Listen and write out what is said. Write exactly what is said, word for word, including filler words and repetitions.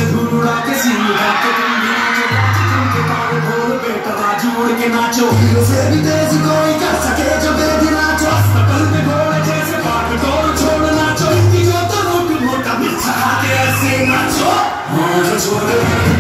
धूल उड़ा के सीन उठा के तुम भी नाचो, नाचो तुम के तारे ढोल बेटा बाजू उड़ के नाचो, हीरो से भी तेज कोई कर सके जो बेदी नाचो, अस्पताल में घोड़े जैसे भाग दौड़ छोड़ नाचो, इतनी जो तो रोटी मोटा मिर्चा खा के ऐसे नाचो, हाँ जो छोड़